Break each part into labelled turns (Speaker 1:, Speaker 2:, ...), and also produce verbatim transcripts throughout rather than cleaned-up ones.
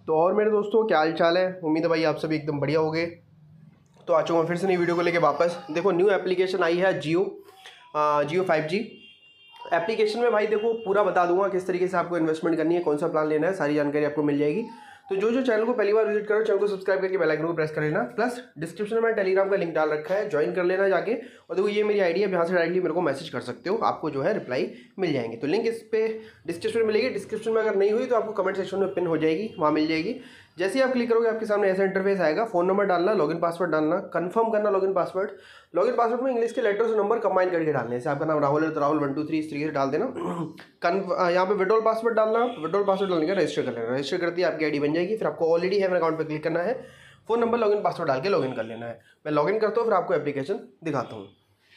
Speaker 1: तो और मेरे दोस्तों क्या हाल चाल है। उम्मीद है भाई आप सभी एकदम बढ़िया होंगे। तो आ चुका हूँ फिर से नई वीडियो को लेके वापस। देखो न्यू एप्लीकेशन आई है Jio Jio five G application में भाई देखो पूरा बता दूंगा किस तरीके से आपको इन्वेस्टमेंट करनी है, कौन सा प्लान लेना है, सारी जानकारी आपको मिल जाएगी। तो जो जो चैनल को पहली बार विजिट करो चैनल को सब्सक्राइब करके बेल आइकन को प्रेस कर लेना। प्लस डिस्क्रिप्शन में टेलीग्राम का लिंक डाल रखा है, ज्वाइन कर लेना जाके। और देखो ये मेरी आईडी है, यहाँ से डायरेक्टली मेरे को मैसेज कर सकते हो, आपको जो है रिप्लाई मिल जाएंगे। तो लिंक इस पे डिस्क्रिप्शन में मिलेगी। डिस्क्रिप्शन में अगर नहीं हुई तो आपको कमेंट सेक्शन में पिन हो जाएगी, वहाँ मिल जाएगी। जैसे ही आप क्लिक करोगे आपके सामने ऐसा इंटरफेस आएगा। फोन नंबर डालना, लॉगिन पासवर्ड डालना, कंफर्म करना लॉगिन पासवर्ड। लॉगिन पासवर्ड में इंग्लिश के लेटर्स और नंबर कंबाइन करके डालने। जैसे आपका नाम राहुल है तो राहुल वन टू थ्री इस तरीके से डाल देना। कन्फ यहाँ पे विड्रॉल पासवर्ड डालना, विड्रॉल पासवर्ड डालने का रजिस्टर कर लेना। रजिस्टर करती है आपकी आईडी बन जाएगी। फिर आपको ऑलरेडी है मेरे अकाउंट पर क्लिक करना है, फोन नंबर लॉगिन पासवर्ड डाल के लॉगिन कर लेना है। मैं लॉगिन करता हूँ फिर आपको एप्लीकेशन दिखाता हूँ।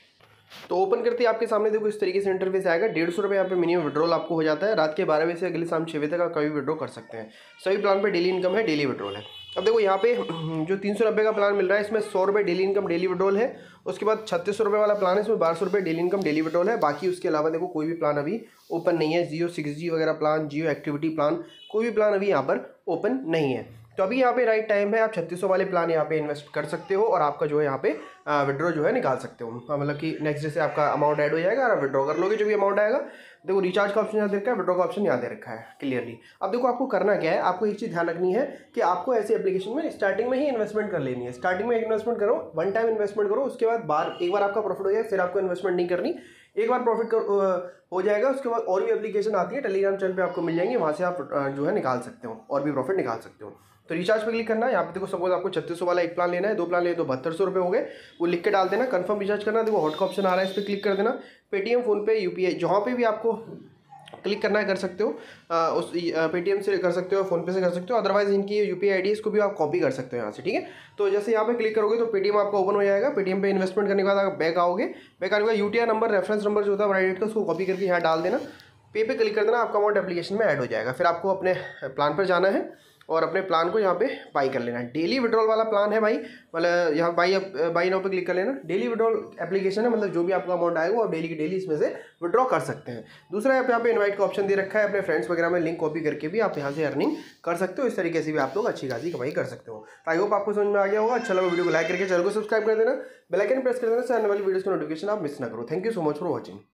Speaker 1: तो ओपन करते ही आपके सामने देखो इस तरीके से इंटरफेस आएगा। डेढ़ सौ रुपये यहाँ पे मिनिमम विड्रॉल आपको हो जाता है। रात के बारह बजे से अगले शाम छः बजे तक आप कभी विड्रॉ कर सकते हैं। सभी प्लान पे डेली इनकम है, डेली विड्रॉल है। अब देखो यहाँ पे जो तीन सौ नब्बे का प्लान मिल रहा है इसमें सौ रुपये डेली इनकम डेली विड्रॉल है। उसके बाद छत्तीस सौ रुपये वाला प्लान है, इसमें बारह सौ रुपये डेली इनकम डेली विड्रॉल है। बाकी उसके अलावा देखो कोई भी प्लान अभी ओपन नहीं है। जियो सिक्स जी वगैरह प्लान, जियो एक्टिविटी प्लान, कोई भी प्लान अभी यहाँ पर ओपन नहीं है। तो अभी यहाँ पे राइट टाइम है, आप छत्तीस सौ वाले प्लान यहाँ पे इन्वेस्ट कर सकते हो और आपका जो है यहाँ पे विड्रॉ जो है निकाल सकते हो। मतलब कि नेक्स्ट डे से आपका अमाउंट ऐड हो जाएगा और आप विड्रॉ कर लोगे जो भी अमाउंट आएगा। देखो रिचार्ज का ऑप्शन यहाँ दे रखा है, विड्रॉ का ऑप्शन यहाँ दे रखा है क्लियरली। अब देखो आपको करना क्या है, आपको एक चीज़ ध्यान रखनी है कि आपको ऐसी एप्लीकेशन में स्टार्टिंग में ही इन्वेस्टमेंट कर लेनी है। स्टार्टिंग में इन्वेस्टमेंट करो, वन टाइम इन्वेस्टमेंट करो, उसके बाद बार एक बार आपका प्रॉफिट हो जाए फिर आपको इन्वेस्टमेंट नहीं करनी। एक बार प्रॉफिट कर, हो जाएगा उसके बाद और भी एप्लीकेशन आती है टेलीग्राम चैनल पे आपको मिल जाएंगे, वहाँ से आप जो है निकाल सकते हो और भी प्रॉफिट निकाल सकते हो। तो रिचार्ज पे क्लिक करना है। यहाँ पे देखो सपोज आपको छत्तीस सौ वाला एक प्लान लेना है, दो प्लान लेना तो बहत्तर सौ रुपये हो गए, वो लिख के डाल देना। कंफर्म रिचार्ज करना, देखो हॉट का ऑप्शन आ रहा है, इस पर क्लिक कर देना। पेटीएम, फोनपे, यूपीआई जहाँ पे भी आपको क्लिक करना है कर सकते हो। आ, उस पेटीएम से कर सकते हो, फोनपे से कर सकते हो। अदरवाइज इनकी यूपीआई आईडी इसको भी आप कॉपी कर सकते हो यहाँ से, ठीक है। तो जैसे यहाँ पे क्लिक करोगे तो पेटीएम आपका ओपन हो जाएगा। पेटीएम पे इन्वेस्टमेंट करने के बाद आप बैक आओगे। बैक आने के बाद यूटीआई नंबर, रेफरेंस नंबर जो होता है वैलिडेट का, उसको कॉपी करके यहाँ डाल देना। पे पे क्लिक कर देना, आपका अमाउंट एप्लीकेशन में ऐड हो जाएगा। फिर आपको अपने प्लान पर जाना है और अपने प्लान को यहाँ पे बाई कर लेना है। डेली विड्रॉल वाला प्लान है भाई, मतलब यहाँ बाई बाई नाउ पे क्लिक कर लेना। डेली विड्रॉल एप्लीकेशन है, मतलब जो भी आपका अमाउंट आएगा वो आप डेली की डेली इसमें से विड्रॉ कर सकते हैं। दूसरा आप यहाँ पे इनवाइट का ऑप्शन दे रखा है, अपने फ्रेंड्स वगैरह में लिंक कॉपी करके भी आप यहाँ से अर्निंग कर सकते हो। इस तरीके से भी आप लोग अच्छी खासी कमाई कर सकते हो। आई होप आपको समझ में आ गया होगा। अच्छा लगा वीडियो को लाइक करके चैनल को सब्सक्राइब कर देना, बेल आइकन प्रेस कर देना, आने वाली वीडियोस की नोटिफिकेशन आप मिस ना करो। Thank you so much for watching.